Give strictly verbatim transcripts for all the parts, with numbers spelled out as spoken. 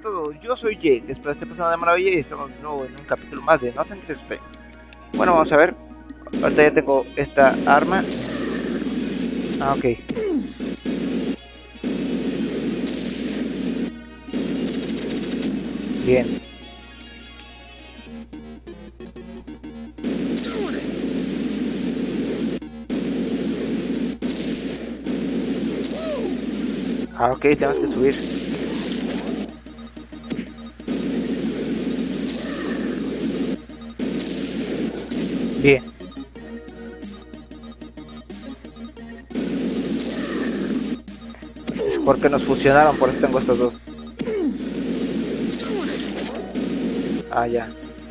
todos, yo soy Jake, espero que esté pasando de maravilla y estamos de nuevo en un capítulo más de Nothing to Explain. Bueno, vamos a ver, ahorita ya tengo esta arma. Ah, ok. Bien. Ah, ok, tenemos que subir. Bien. Porque nos fusionaron, por eso tengo estos dos. Ah, ya.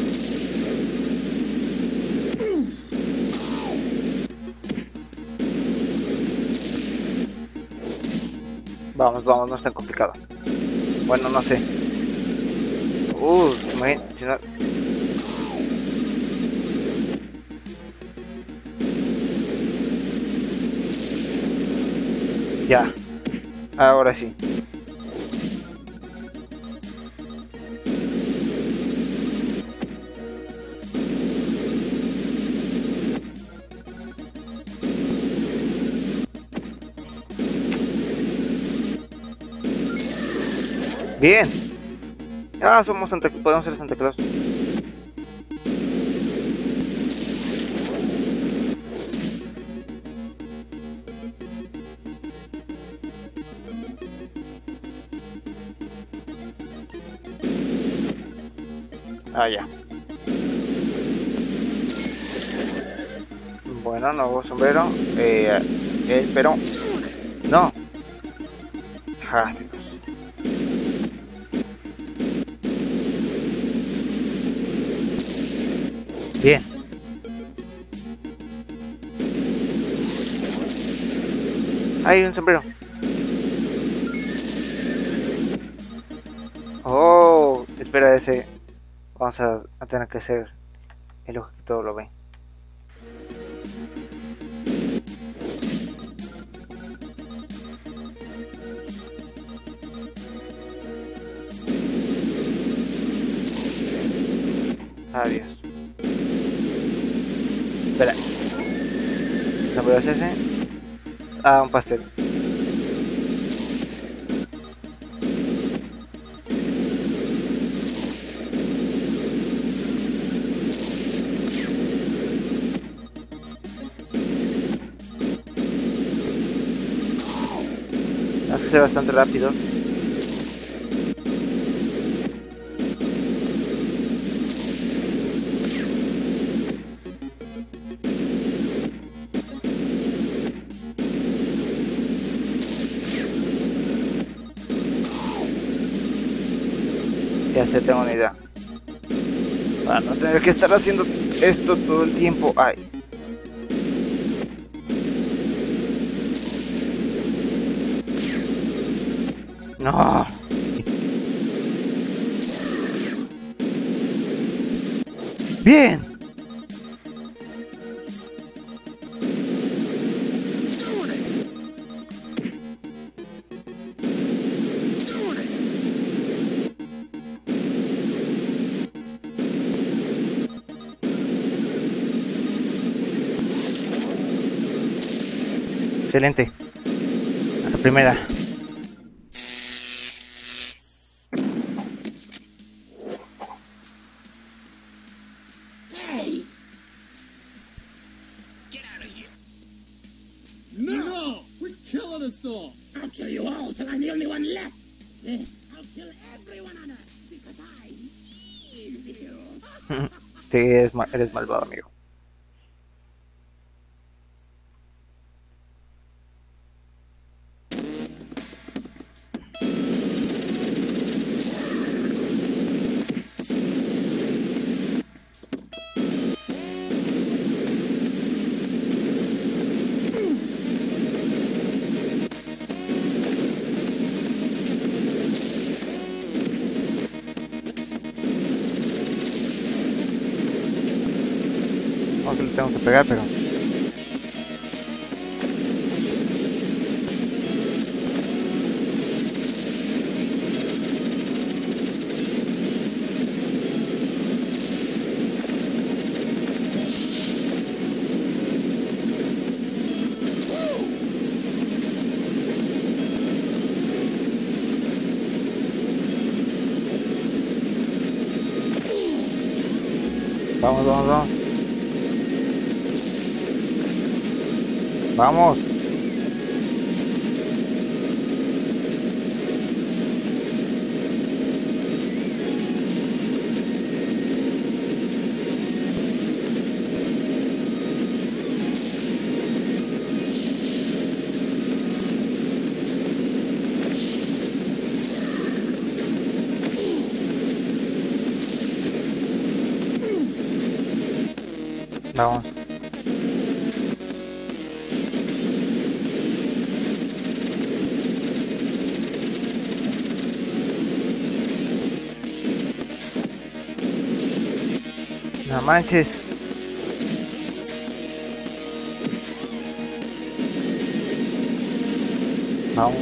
Vamos, vamos, no es tan complicado. Bueno, no sé. Uh, muy... Si no... Ya. Ahora sí. Bien. Ah, somos Santa Claus, podemos ser Santa Claus. Ah, ya. Bueno, nuevo sombrero. Eh, eh pero... No. Ah, bien. Hay un sombrero. Oh, espera ese. Vamos a, a tener que hacer el ojo que todo lo ve. Adiós. Espera. ¿El sombrero es ese? Ah, un pastel. Hay que ser bastante rápido. Ya sé, tengo una idea. Para no tener que estar haciendo esto todo el tiempo. Ay. No. Bien. Excelente. A la primera. Hey! Get out of here! No! No! We're killing us all! I'll kill you all till I'm the only one left! Then I'll kill everyone on Earth because I need you! Sí, eres, mal, eres malvado, amigo. No se lo tengo que pegar, pero... Vamos, vamos, vamos. Vamos. Vamos. No manches. Vamos.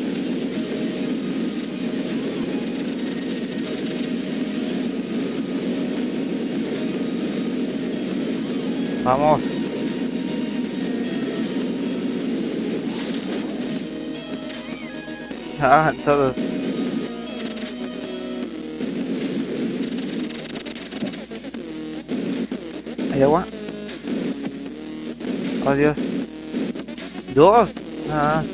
Vamos. Ah, todos. ¿Hay agua? Oh, Dios. Dos. Ah.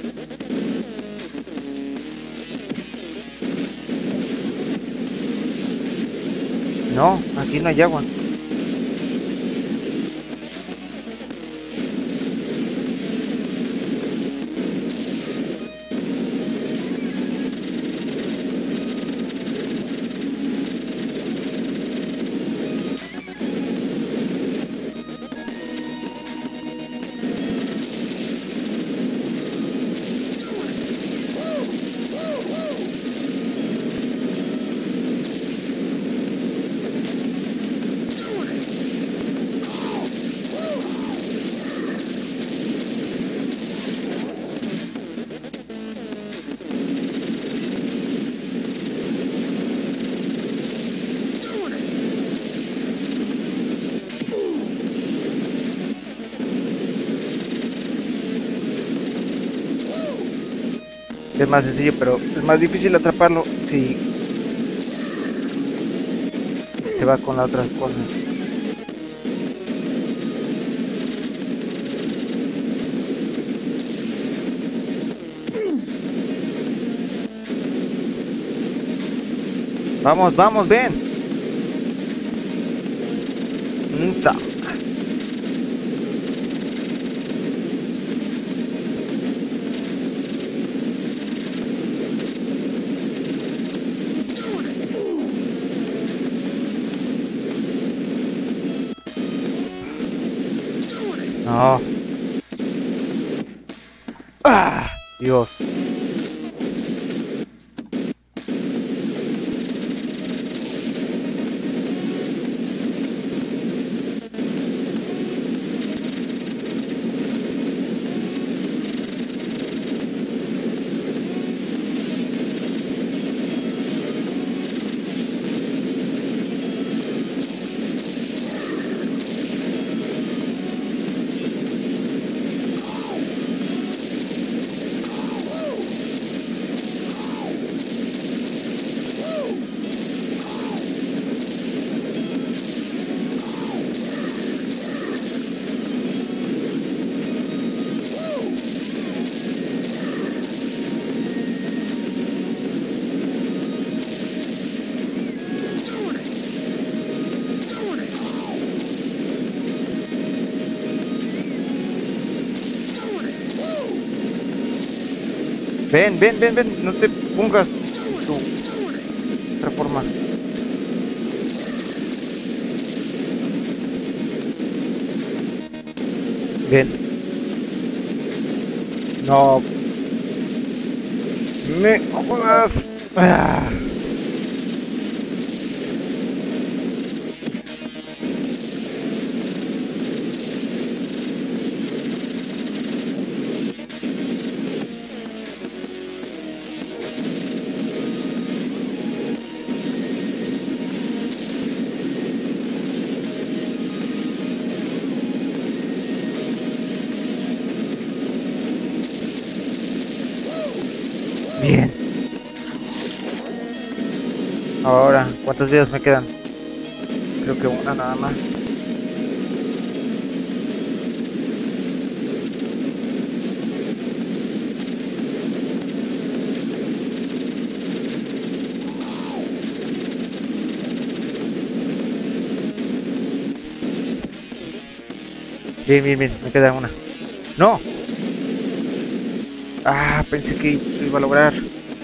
No, aquí no hay agua. Es más sencillo, pero es más difícil atraparlo si se va con las otras cosas. Vamos, vamos, ven. Nta. No. Ah, Dios. Ven, ven, ven, ven, no te pongas tu otra forma. Ven. No. Me jodas. Ah. Bien. Ahora, ¿cuántos días me quedan? Creo que una nada más. Bien, bien, bien, me queda una. ¡No! Ah, pensé que lo iba a lograr.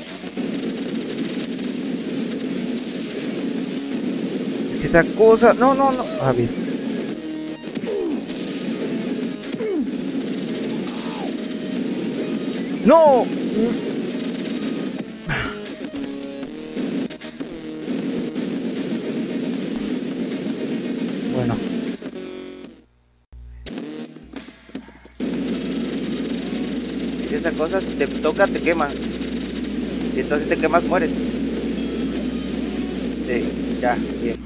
Es que esa cosa... No, no, no. Ah, bien. ¡No! Bueno. Si esa cosa si te toca, te quema. Y entonces te quemas, mueres. Sí, ya, bien.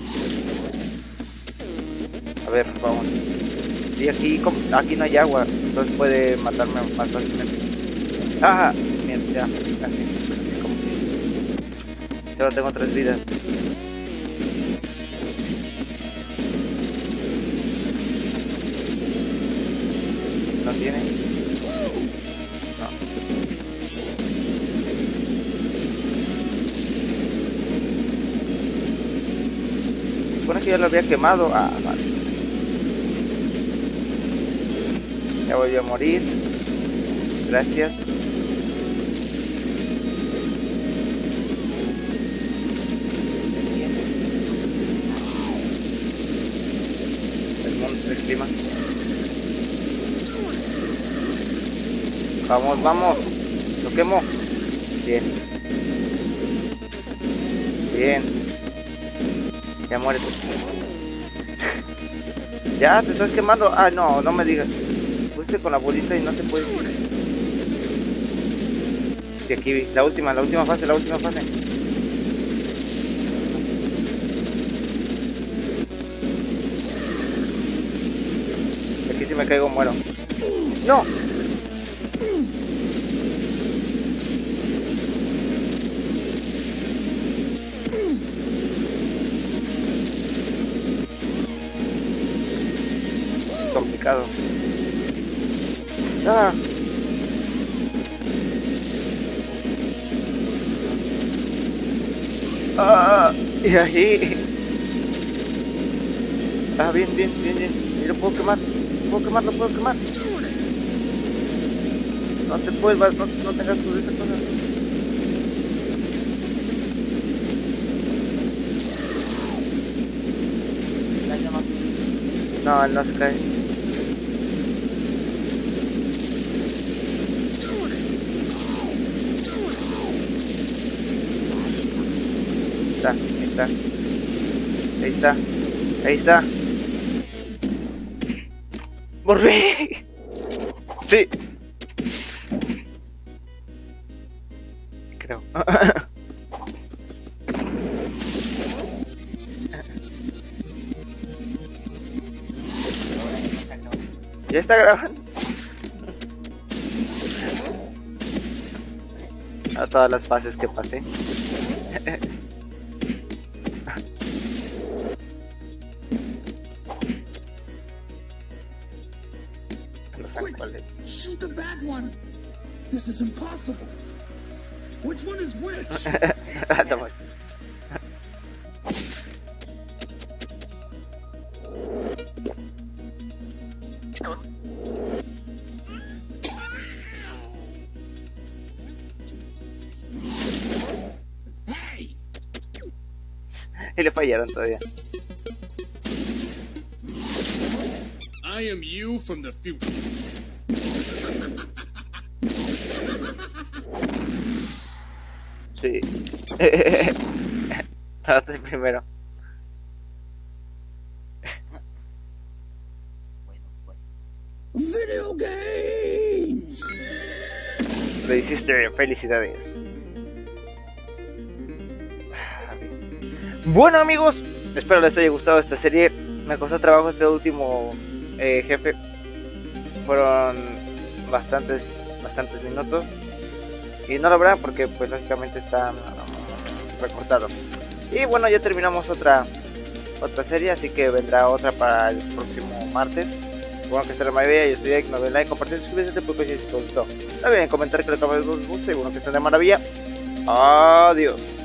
A ver, vamos. Y aquí, como, aquí no hay agua, entonces puede matarme más fácilmente. ¡Ah! Bien, ya, así, así como. Solo tengo tres vidas. ¿No tiene? No. Supone que ya lo había quemado. Ah, vale. Ya voy a morir. Gracias. El monstruo del clima. Vamos, vamos. Lo quemo. Bien. Bien. Ya muere. Ya, te estás quemando. Ah, no, no me digas. Fuiste con la bolita y no se puede. Y aquí, la última, la última fase, la última fase. Aquí si me caigo muero. ¡No! Complicado. Ah. Ah, y ahí. Ah, bien, bien, bien, bien. Y lo puedo quemar. Lo puedo quemar, lo puedo quemar. No te puedes, no, no tengas tu esa cosa. No, él no se cae. Está, ahí está. Ahí está. Ahí está. ¡Volví! Sí. Creo. ¿Ya está grabando? A todas las fases que pasé. Quick, shoot the bad one. This is impossible. Which one is which? Hey! Y le fallaron todavía. I am you from the future. Sí. Hazte primero. Video games. Lo hiciste, felicidades. Bueno amigos, espero les haya gustado esta serie. Me costó trabajo este último eh, jefe. Fueron bastantes, bastantes minutos. Y no lo verán porque pues lógicamente está um, recortado. Y bueno, ya terminamos otra otra serie, así que vendrá otra para el próximo martes. Bueno, que esté la maravilla, yo soy Ek, no den like, compartir, suscribirse, porque si les gustó. No olviden comentar que lo que les gusta y bueno, que estén de maravilla. Adiós.